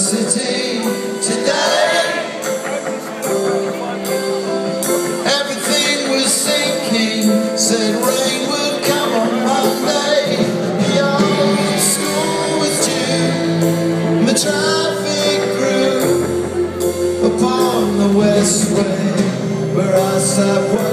city today. Everything was sinking, said rain would come on Monday. The old school was due, the traffic grew upon the west way, where I sat